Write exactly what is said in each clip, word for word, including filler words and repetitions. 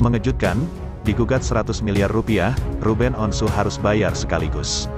Mengejutkan, digugat seratus miliar rupiah, Ruben Onsu harus bayar sekaligus.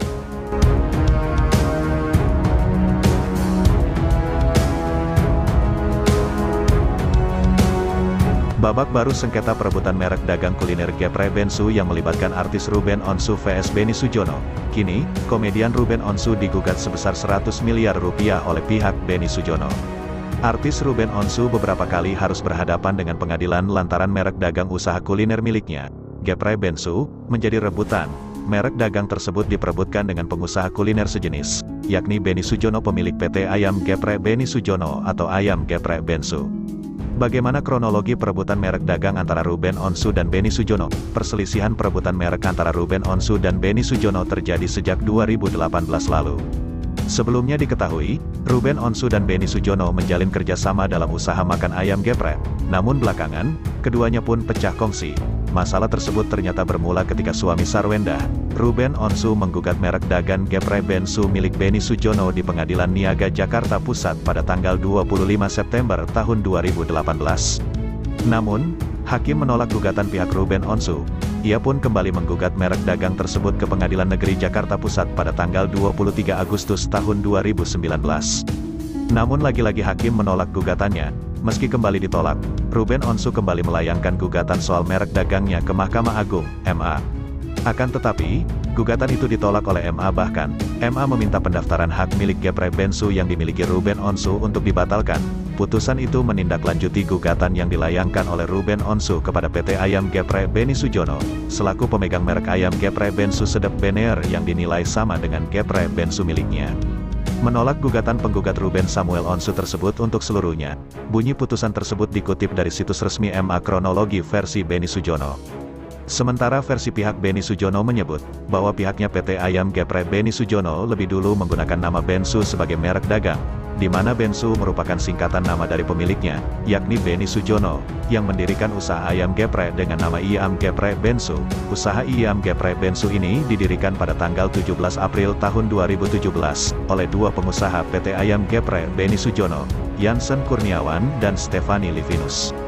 Babak baru sengketa perebutan merek dagang kuliner Geprek Bensu yang melibatkan artis Ruben Onsu versus Benny Sujono. Kini, komedian Ruben Onsu digugat sebesar seratus miliar rupiah oleh pihak Benny Sujono. Artis Ruben Onsu beberapa kali harus berhadapan dengan pengadilan lantaran merek dagang usaha kuliner miliknya, Geprek Bensu, menjadi rebutan. Merek dagang tersebut diperebutkan dengan pengusaha kuliner sejenis, yakni Benny Sujono pemilik P T Ayam Geprek Benny Sujono atau Ayam Geprek Bensu. Bagaimana kronologi perebutan merek dagang antara Ruben Onsu dan Benny Sujono? Perselisihan perebutan merek antara Ruben Onsu dan Benny Sujono terjadi sejak dua ribu delapan belas lalu. Sebelumnya diketahui, Ruben Onsu dan Benny Sujono menjalin kerjasama dalam usaha makan ayam geprek. Namun belakangan, keduanya pun pecah kongsi. Masalah tersebut ternyata bermula ketika suami Sarwendah, Ruben Onsu menggugat merek dagang Geprek Bensu milik Benny Sujono di Pengadilan Niaga Jakarta Pusat pada tanggal dua puluh lima September tahun dua ribu delapan belas. Namun, hakim menolak gugatan pihak Ruben Onsu. Ia pun kembali menggugat merek dagang tersebut ke Pengadilan Negeri Jakarta Pusat pada tanggal dua puluh tiga Agustus tahun dua ribu sembilan belas. Namun lagi-lagi hakim menolak gugatannya. Meski kembali ditolak, Ruben Onsu kembali melayangkan gugatan soal merek dagangnya ke Mahkamah Agung, M A. Akan tetapi, gugatan itu ditolak oleh M A bahkan, M A meminta pendaftaran hak milik Geprek Bensu yang dimiliki Ruben Onsu untuk dibatalkan. Putusan itu menindaklanjuti gugatan yang dilayangkan oleh Ruben Onsu kepada P T Ayam Geprek Benny Sujono, selaku pemegang merek ayam Geprek Bensu Sedep Bener yang dinilai sama dengan Geprek Bensu miliknya. Menolak gugatan penggugat Ruben Samuel Onsu tersebut untuk seluruhnya. Bunyi putusan tersebut dikutip dari situs resmi M A kronologi versi Benny Sujono. Sementara versi pihak Benny Sujono menyebut, bahwa pihaknya P T Ayam Geprek Benny Sujono lebih dulu menggunakan nama Bensu sebagai merek dagang, di mana Bensu merupakan singkatan nama dari pemiliknya, yakni Benny Sujono, yang mendirikan usaha ayam geprek dengan nama Ayam Geprek Bensu. Usaha Ayam Geprek Bensu ini didirikan pada tanggal tujuh belas April tahun dua ribu tujuh belas, oleh dua pengusaha P T Ayam Geprek Benny Sujono, Jansen Kurniawan dan Stefani Livinus.